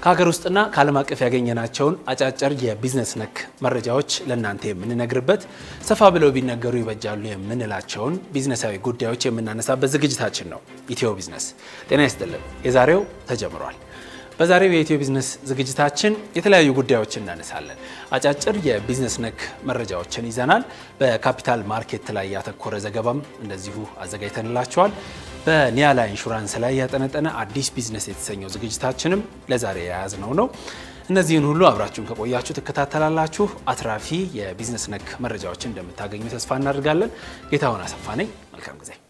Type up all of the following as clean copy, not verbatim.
ከሀገር ውስጥና ከዓለም አቀፍ ያገኘናቸውን አጫጭር የቢዝነስ ነክ መረጃዎች ለእናንተ የምንነግርበት ሰፋ ብለው ቢነገሩ ይበጃሉ የምንላቸውን ቢዝነሳዊ ጉዳዮች የምናነሳበት ዝግጅታችን ነው ኢትዮ ቢዝነስ። ጤና ይስጥልን። የዛሬው ተጀምሯል። በዛሬው የኢትዮ ቢዝነስ ዝግጅታችን የተለያዩ ጉዳዮችን እናነሳለን። አጫጭር የቢዝነስ ነክ መረጃዎችን ይዘናል። በካፒታል ማርኬት ላይ ያተኮረ ዘገባም እንደዚሁ አዘጋጅተንላችኋል። በኒያላ ኢንሹራንስ ላይ ያጠነጠነ አዲስ ቢዝነስ የተሰኘው ዝግጅታችንም ለዛሬ የያዝነው ነው። እነዚህን ሁሉ አብራችሁን ከቆያችሁ ተከታተላላችሁ። አትራፊ የቢዝነስ ነክ መረጃዎችን እንደምታገኙ ተስፋ እናደርጋለን። ጌታውን አሰፋ ነኝ። መልካም ጊዜ።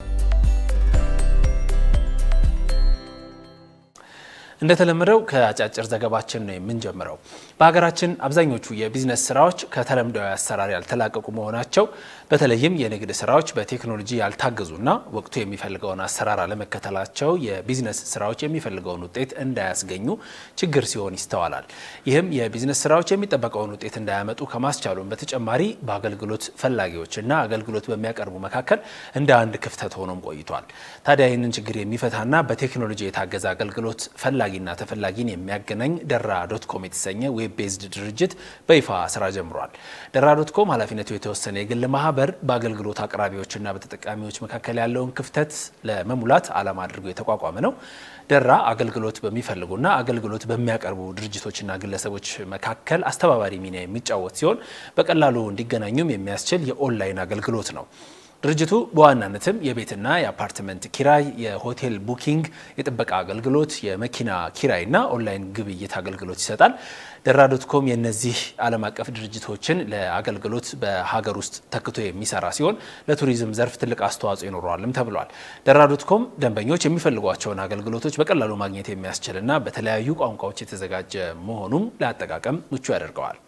እንደተለመደው ከአጫጭር ዘገባችን ነው የምንጀምረው። በሀገራችን አብዛኞቹ የቢዝነስ ስራዎች ከተለምዳዊ አሰራር ያልተላቀቁ መሆናቸው በተለይም የንግድ ስራዎች በቴክኖሎጂ ያልታገዙና ወቅቱ የሚፈልገውን አሰራር አለመከተላቸው የቢዝነስ ስራዎች የሚፈልገውን ውጤት እንዳያስገኙ ችግር ሲሆን ይስተዋላል። ይህም የቢዝነስ ስራዎች የሚጠበቀውን ውጤት እንዳያመጡ ከማስቻሉም በተጨማሪ በአገልግሎት ፈላጊዎችና አገልግሎት በሚያቀርቡ መካከል እንደ አንድ ክፍተት ሆኖም ቆይቷል። ታዲያ ይህንን ችግር የሚፈታና በቴክኖሎጂ የታገዘ አገልግሎት ፈላጊና ተፈላጊን የሚያገናኝ ደራ.ኮም የተሰኘ ዌብ ቤዝድ ድርጅት በይፋ ስራ ጀምሯል። ደራ.ኮም ኃላፊነቱ የተወሰነ የግል ማህበር በአገልግሎት አቅራቢዎችና በተጠቃሚዎች መካከል ያለውን ክፍተት ለመሙላት ዓላማ አድርጎ የተቋቋመ ነው። ደራ አገልግሎት በሚፈልጉና አገልግሎት በሚያቀርቡ ድርጅቶችና ግለሰቦች መካከል አስተባባሪ ሚና የሚጫወት ሲሆን በቀላሉ እንዲገናኙም የሚያስችል የኦንላይን አገልግሎት ነው። ድርጅቱ በዋናነትም የቤትና የአፓርትመንት ኪራይ፣ የሆቴል ቡኪንግ፣ የጥበቃ አገልግሎት፣ የመኪና ኪራይና ኦንላይን ግብይት አገልግሎት ይሰጣል። ደራ.ኮም የነዚህ ዓለም አቀፍ ድርጅቶችን ለአገልግሎት በሀገር ውስጥ ተክቶ የሚሰራ ሲሆን ለቱሪዝም ዘርፍ ትልቅ አስተዋጽኦ ይኖረዋልም ተብሏል። ደራ.ኮም ደንበኞች የሚፈልጓቸውን አገልግሎቶች በቀላሉ ማግኘት የሚያስችልና በተለያዩ ቋንቋዎች የተዘጋጀ መሆኑም ለአጠቃቀም ምቹ ያደርገዋል።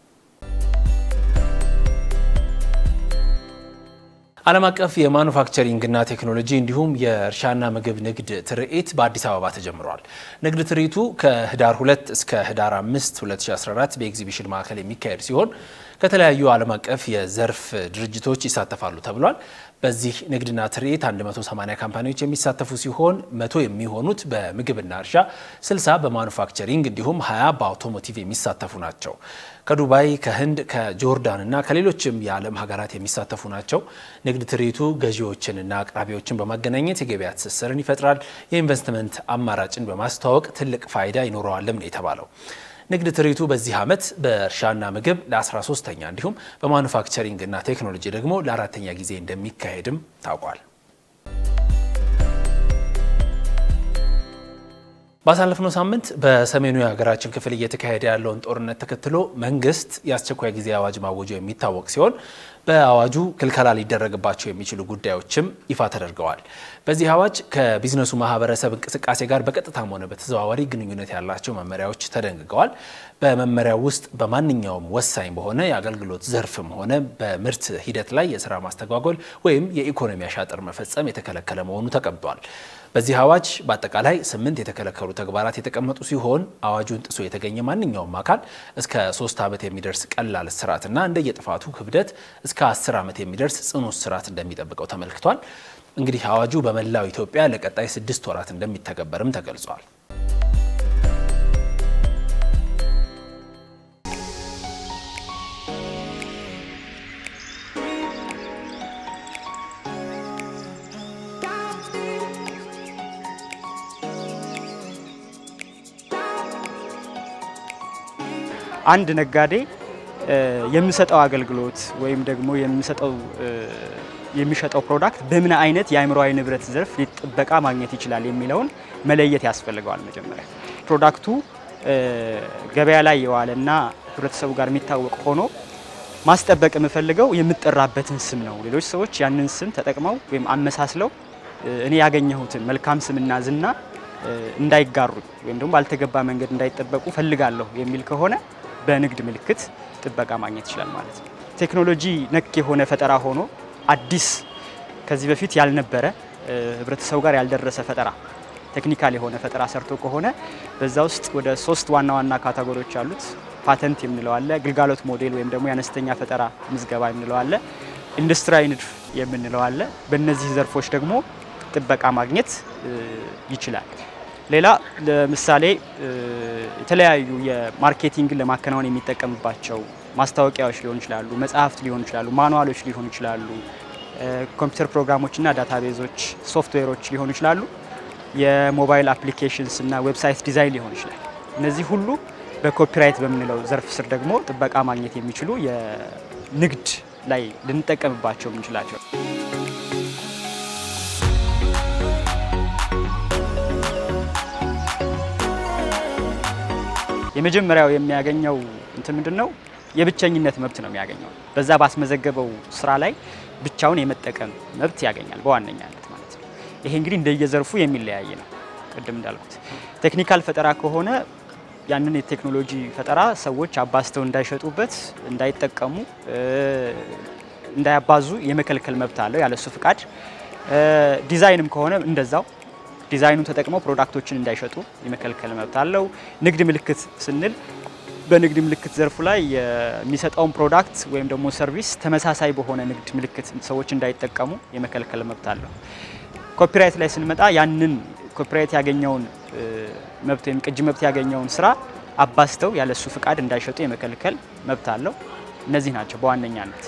ዓለም አቀፍ የማኑፋክቸሪንግና ቴክኖሎጂ እንዲሁም የእርሻና ምግብ ንግድ ትርኢት በአዲስ አበባ ተጀምሯል። ንግድ ትርኢቱ ከህዳር 2 እስከ ህዳር 5 2014 በኤግዚቢሽን ማዕከል የሚካሄድ ሲሆን ከተለያዩ ዓለም አቀፍ የዘርፍ ድርጅቶች ይሳተፋሉ ተብሏል። በዚህ ንግድና ትርኢት 180 ካምፓኒዎች የሚሳተፉ ሲሆን 100 የሚሆኑት በምግብና እርሻ፣ 60 በማኑፋክቸሪንግ እንዲሁም 20 በአውቶሞቲቭ የሚሳተፉ ናቸው። ከዱባይ፣ ከህንድ፣ ከጆርዳንና ከሌሎችም የዓለም ሀገራት የሚሳተፉ ናቸው። ንግድ ትርኢቱ ገዢዎችንና አቅራቢዎችን በማገናኘት የገበያ ትስስርን ይፈጥራል። የኢንቨስትመንት አማራጭን በማስተዋወቅ ትልቅ ፋይዳ ይኖረዋልም ነው የተባለው። ንግድ ትርኢቱ በዚህ ዓመት በእርሻና ምግብ ለ13ኛ እንዲሁም በማኑፋክቸሪንግና ቴክኖሎጂ ደግሞ ለ4ኛ ጊዜ እንደሚካሄድም ታውቋል። ባሳለፍነው ሳምንት በሰሜኑ የሀገራችን ክፍል እየተካሄደ ያለውን ጦርነት ተከትሎ መንግስት የአስቸኳይ ጊዜ አዋጅ ማወጁ የሚታወቅ ሲሆን በአዋጁ ክልከላ ሊደረግባቸው የሚችሉ ጉዳዮችም ይፋ ተደርገዋል። በዚህ አዋጅ ከቢዝነሱ ማህበረሰብ እንቅስቃሴ ጋር በቀጥታም ሆነ በተዘዋዋሪ ግንኙነት ያላቸው መመሪያዎች ተደንግገዋል። በመመሪያው ውስጥ በማንኛውም ወሳኝ በሆነ የአገልግሎት ዘርፍም ሆነ በምርት ሂደት ላይ የስራ ማስተጓጎል ወይም የኢኮኖሚ አሻጥር መፈጸም የተከለከለ መሆኑ ተቀምጧል። በዚህ አዋጅ በአጠቃላይ 8 የተከለከሉ ተግባራት የተቀመጡ ሲሆን አዋጁን ጥሶ የተገኘ ማንኛውም አካል እስከ 3 ዓመት የሚደርስ ቀላል እስራትና እንደየጥፋቱ ክብደት እስከ 10 ዓመት የሚደርስ ጽኑ እስራት እንደሚጠብቀው ተመልክቷል። እንግዲህ አዋጁ በመላው ኢትዮጵያ ለቀጣይ 6 ወራት እንደሚተገበርም ተገልጿል። አንድ ነጋዴ የሚሰጠው አገልግሎት ወይም ደግሞ የሚሸጠው ፕሮዳክት በምን አይነት የአእምሮአዊ ንብረት ዘርፍ ሊጠበቃ ማግኘት ይችላል የሚለውን መለየት ያስፈልጋል። መጀመሪያ ፕሮዳክቱ ገበያ ላይ የዋለና ህብረተሰቡ ጋር የሚታወቅ ሆኖ ማስጠበቅ የምፈልገው የምጠራበትን ስም ነው። ሌሎች ሰዎች ያንን ስም ተጠቅመው ወይም አመሳስለው እኔ ያገኘሁትን መልካም ስምና ዝና እንዳይጋሩ ወይም ደግሞ ባልተገባ መንገድ እንዳይጠበቁ ፈልጋለሁ የሚል ከሆነ በንግድ ምልክት ጥበቃ ማግኘት ይችላል ማለት ነው። ቴክኖሎጂ ነክ የሆነ ፈጠራ ሆኖ አዲስ ከዚህ በፊት ያልነበረ ህብረተሰቡ ጋር ያልደረሰ ፈጠራ ቴክኒካል የሆነ ፈጠራ ሰርቶ ከሆነ በዛ ውስጥ ወደ 3 ዋና ዋና ካቴጎሪዎች አሉት። ፓተንት የምንለው አለ፣ ግልጋሎት ሞዴል ወይም ደግሞ ያነስተኛ ፈጠራ ምዝገባ የምንለው አለ፣ ኢንዱስትሪያል ንድፍ የምንለው አለ። በእነዚህ ዘርፎች ደግሞ ጥበቃ ማግኘት ይችላል። ሌላ ለምሳሌ የተለያዩ የማርኬቲንግ ለማከናወን የሚጠቀምባቸው ማስታወቂያዎች ሊሆኑ ይችላሉ፣ መጽሐፍት ሊሆኑ ይችላሉ፣ ማኑዋሎች ሊሆኑ ይችላሉ፣ ኮምፒውተር ፕሮግራሞችና ዳታቤዞች፣ ሶፍትዌሮች ሊሆኑ ይችላሉ፣ የሞባይል አፕሊኬሽንስ እና ዌብሳይት ዲዛይን ሊሆን ይችላል። እነዚህ ሁሉ በኮፒራይት በምንለው ዘርፍ ስር ደግሞ ጥበቃ ማግኘት የሚችሉ የንግድ ላይ ልንጠቀምባቸው የምንችላቸው። የመጀመሪያው የሚያገኘው ምንድነው? የብቸኝነት መብት ነው የሚያገኘው። በዛ ባስመዘገበው ስራ ላይ ብቻውን የመጠቀም መብት ያገኛል በዋነኛነት ማለት ነው። ይሄ እንግዲህ እንደየዘርፉ የሚለያይ ነው። ቅድም እንዳልኩት ቴክኒካል ፈጠራ ከሆነ ያንን የቴክኖሎጂ ፈጠራ ሰዎች አባስተው እንዳይሸጡበት፣ እንዳይጠቀሙ፣ እንዳያባዙ የመከልከል መብት አለው ያለሱ ፍቃድ። ዲዛይንም ከሆነ እንደዛው ዲዛይኑን ተጠቅመው ፕሮዳክቶችን እንዳይሸጡ የመከልከል መብት አለው። ንግድ ምልክት ስንል በንግድ ምልክት ዘርፉ ላይ የሚሰጠውን ፕሮዳክት ወይም ደግሞ ሰርቪስ ተመሳሳይ በሆነ ንግድ ምልክት ሰዎች እንዳይጠቀሙ የመከልከል መብት አለው። ኮፒራይት ላይ ስንመጣ ያንን ኮፒራይት ያገኘውን መብት ወይም ቅጂ መብት ያገኘውን ስራ አባስተው ያለሱ ፍቃድ እንዳይሸጡ የመከልከል መብት አለው። እነዚህ ናቸው በዋነኛነት።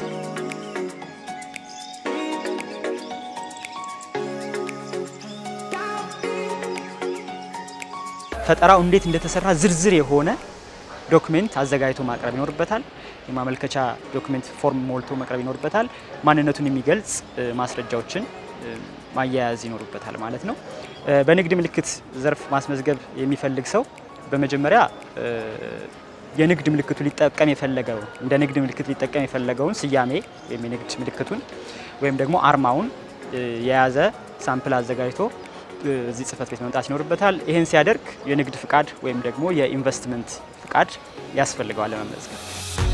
ፈጠራው እንዴት እንደተሰራ ዝርዝር የሆነ ዶክመንት አዘጋጅቶ ማቅረብ ይኖርበታል። የማመልከቻ ዶክመንት ፎርም ሞልቶ ማቅረብ ይኖርበታል። ማንነቱን የሚገልጽ ማስረጃዎችን ማያያዝ ይኖርበታል ማለት ነው። በንግድ ምልክት ዘርፍ ማስመዝገብ የሚፈልግ ሰው በመጀመሪያ የንግድ ምልክቱ ሊጠቀም የፈለገው እንደ ንግድ ምልክት ሊጠቀም የፈለገውን ስያሜ ወይም የንግድ ምልክቱን ወይም ደግሞ አርማውን የያዘ ሳምፕል አዘጋጅቶ እዚህ ጽህፈት ቤት መምጣት ይኖርበታል። ይሄን ሲያደርግ የንግድ ፍቃድ ወይም ደግሞ የኢንቨስትመንት ፍቃድ ያስፈልገዋል ለመመዝገብ።